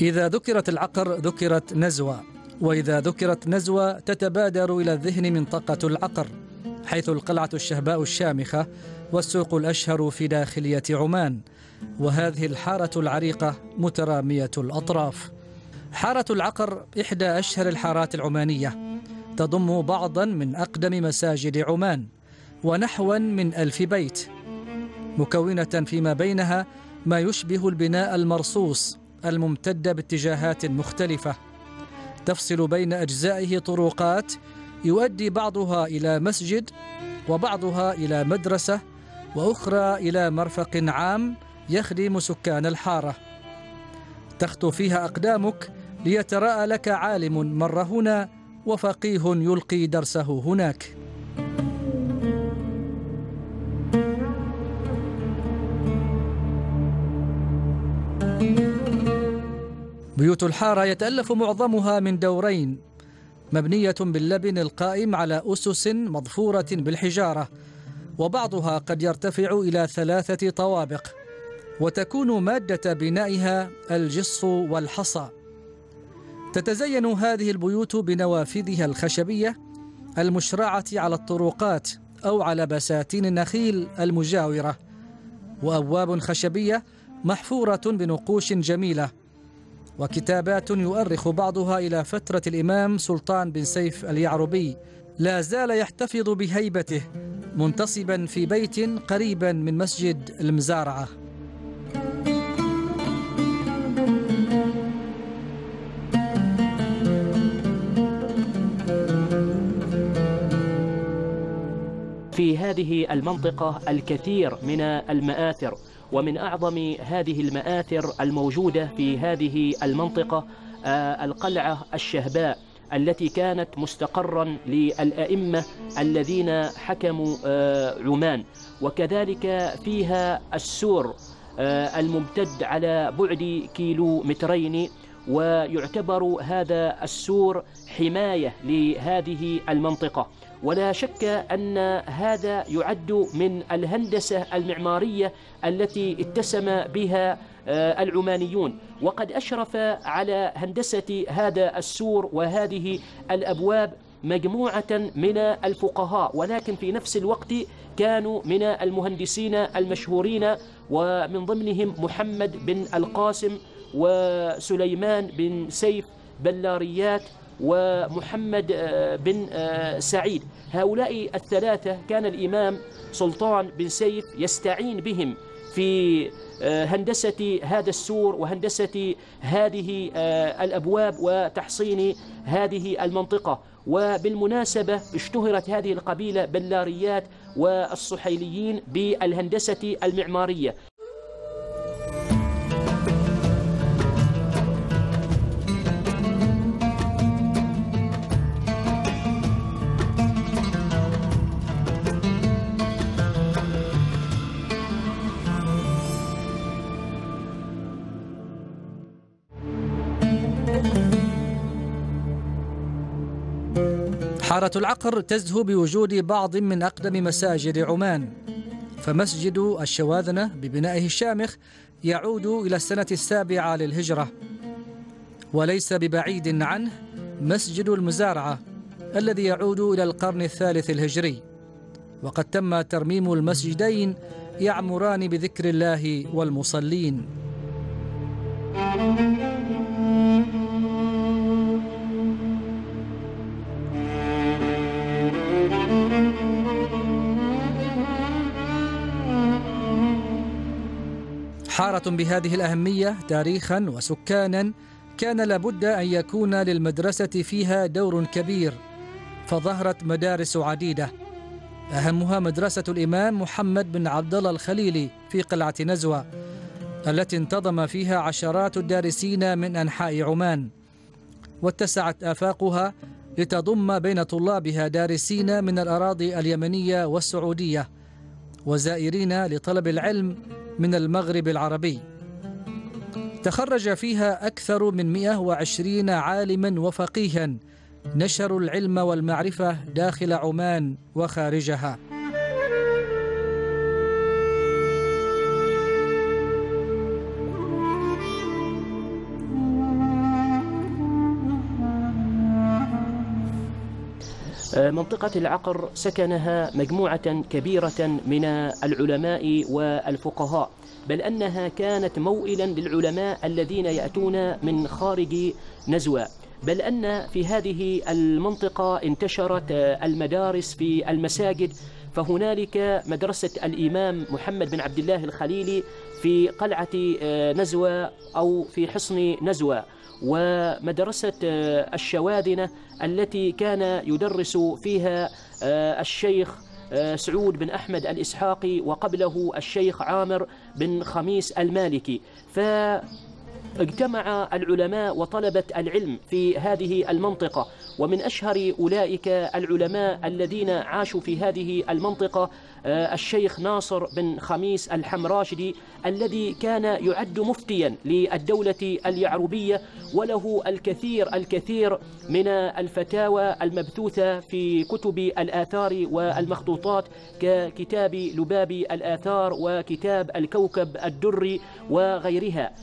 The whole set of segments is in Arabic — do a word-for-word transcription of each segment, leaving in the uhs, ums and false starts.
إذا ذكرت العقر ذكرت نزوة، وإذا ذكرت نزوة تتبادر إلى الذهن منطقة العقر، حيث القلعة الشهباء الشامخة والسوق الأشهر في داخلية عمان، وهذه الحارة العريقة مترامية الأطراف. حارة العقر إحدى أشهر الحارات العمانية، تضم بعضا من أقدم مساجد عمان ونحوا من ألف بيت، مكونة فيما بينها ما يشبه البناء المرصوص الممتد باتجاهات مختلفة، تفصل بين أجزائه طرقات يؤدي بعضها إلى مسجد وبعضها إلى مدرسة وأخرى إلى مرفق عام يخدم سكان الحارة. تخطو فيها أقدامك ليتراءى لك عالم مر هنا وفقيه يلقي درسه هناك. بيوت الحارة يتألف معظمها من دورين، مبنية باللبن القائم على أسس مضفورة بالحجارة، وبعضها قد يرتفع إلى ثلاثة طوابق، وتكون مادة بنائها الجص والحصى. تتزين هذه البيوت بنوافذها الخشبية المشرعة على الطرقات أو على بساتين النخيل المجاورة، وأبواب خشبية محفورة بنقوش جميلة، وكتابات يؤرخ بعضها إلى فترة الإمام سلطان بن سيف اليعربي، لا زال يحتفظ بهيبته منتصبا في بيت قريبا من مسجد المزارعة. في هذه المنطقة الكثير من المآثر، ومن أعظم هذه المآثر الموجودة في هذه المنطقة القلعة الشهباء التي كانت مستقرا للأئمة الذين حكموا عمان، وكذلك فيها السور الممتد على بعد كيلو مترين، ويعتبر هذا السور حماية لهذه المنطقة. ولا شك أن هذا يعد من الهندسة المعمارية التي اتسم بها العمانيون، وقد أشرف على هندسة هذا السور وهذه الأبواب مجموعة من الفقهاء، ولكن في نفس الوقت كانوا من المهندسين المشهورين، ومن ضمنهم محمد بن القاسم وسليمان بن سيف بلاريات ومحمد بن سعيد. هؤلاء الثلاثة كان الإمام سلطان بن سيف يستعين بهم في هندسة هذا السور وهندسة هذه الأبواب وتحصين هذه المنطقة. وبالمناسبة اشتهرت هذه القبيلة بلاريات والصحيليين بالهندسة المعمارية. حارة العقر تزهو بوجود بعض من أقدم مساجد عمان، فمسجد الشواذنة ببنائه الشامخ يعود إلى السنة السابعة للهجرة، وليس ببعيد عنه مسجد المزارعة الذي يعود إلى القرن الثالث الهجري، وقد تم ترميم المسجدين يعمران بذكر الله والمصلين. حارة بهذه الأهمية تاريخا وسكانا كان لابد أن يكون للمدرسة فيها دور كبير، فظهرت مدارس عديدة، أهمها مدرسة الإمام محمد بن عبد الله الخليلي في قلعة نزوة، التي انتظم فيها عشرات الدارسين من أنحاء عمان، واتسعت آفاقها لتضم بين طلابها دارسين من الأراضي اليمنية والسعودية وزائرين لطلب العلم من المغرب العربي. تخرج فيها أكثر من مئة وعشرين عالما وفقيها نشروا العلم والمعرفة داخل عمان وخارجها. منطقة العقر سكنها مجموعة كبيرة من العلماء والفقهاء، بل أنها كانت موئلا للعلماء الذين يأتون من خارج نزوى، بل أن في هذه المنطقة انتشرت المدارس في المساجد، فهنالك مدرسة الإمام محمد بن عبد الله الخليلي في قلعة نزوى أو في حصن نزوى، ومدرسة الشواذنة التي كان يدرس فيها الشيخ سعود بن أحمد الإسحاقي وقبله الشيخ عامر بن خميس المالكي. فاجتمع العلماء وطلبة العلم في هذه المنطقة، ومن أشهر أولئك العلماء الذين عاشوا في هذه المنطقة الشيخ ناصر بن خميس الحمراشدي، الذي كان يعد مفتيا للدولة اليعربية، وله الكثير الكثير من الفتاوى المبثوثة في كتب الآثار والمخطوطات ككتاب لباب الآثار وكتاب الكوكب الدري وغيرها.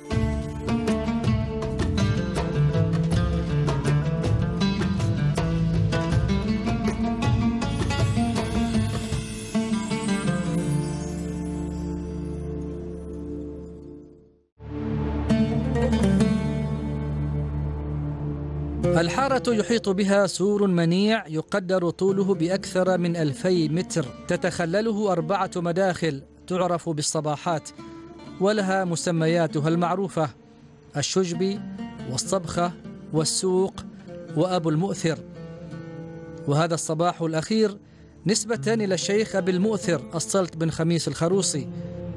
الحارة يحيط بها سور منيع يقدر طوله بأكثر من ألفي متر، تتخلله أربعة مداخل تعرف بالصباحات، ولها مسمياتها المعروفة: الشجبي والصبخة والسوق وأبو المؤثر. وهذا الصباح الأخير نسبة إلى الشيخ أبي المؤثر السلط بن خميس الخروصي.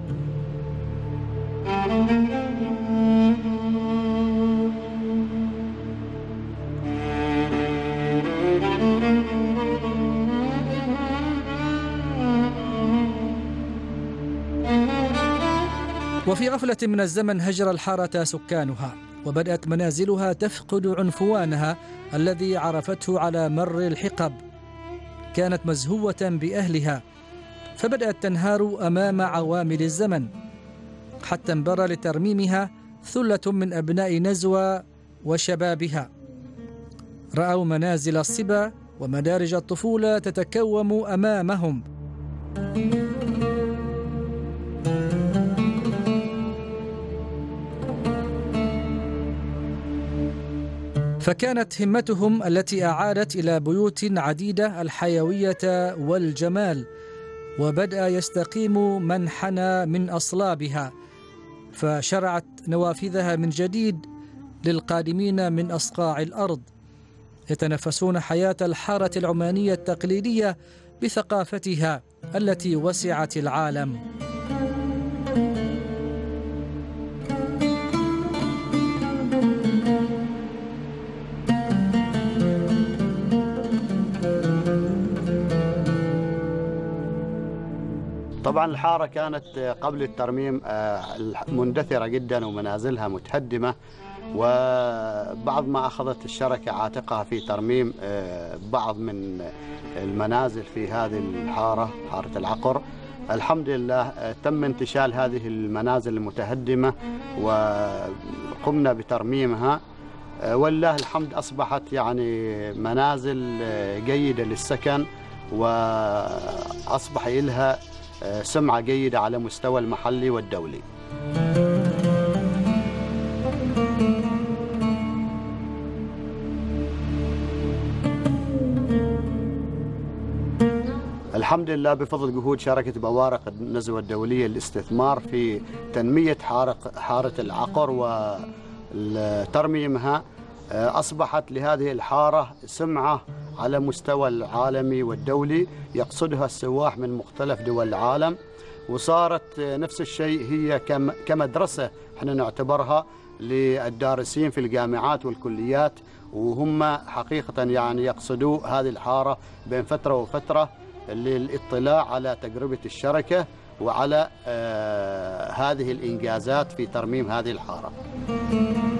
وفي غفلة من الزمن هجر الحارة سكانها، وبدأت منازلها تفقد عنفوانها الذي عرفته على مر الحقب. كانت مزهوة بأهلها، فبدأت تنهار أمام عوامل الزمن، حتى انبرى لترميمها ثلة من أبناء نزوى وشبابها. رأوا منازل الصبا ومدارج الطفولة تتكوم أمامهم. فكانت همتهم التي أعادت إلى بيوت عديدة الحيوية والجمال، وبدأ يستقيم من حنى من أصلابها، فشرعت نوافذها من جديد للقادمين من أصقاع الأرض، يتنفسون حياة الحارة العمانية التقليدية بثقافتها التي وسعت العالم. طبعا الحارة كانت قبل الترميم مندثرة جدا ومنازلها متهدمة، وبعض ما أخذت الشركة عاتقها في ترميم بعض من المنازل في هذه الحارة، حارة العقر. الحمد لله تم انتشال هذه المنازل المتهدمة وقمنا بترميمها، والله الحمد أصبحت يعني منازل جيدة للسكن، وأصبح لها سمعة جيدة على مستوى المحلي والدولي. الحمد لله بفضل جهود شركة بوارق النزوة الدولية للاستثمار في تنمية حارة العقر وترميمها، أصبحت لهذه الحارة سمعة على مستوى العالمي والدولي، يقصدها السواح من مختلف دول العالم، وصارت نفس الشيء هي كمدرسة احنا نعتبرها للدارسين في الجامعات والكليات، وهم حقيقة يعني يقصدوا هذه الحارة بين فترة وفترة للاطلاع على تجربة الشركة وعلى آه هذه الإنجازات في ترميم هذه الحارة.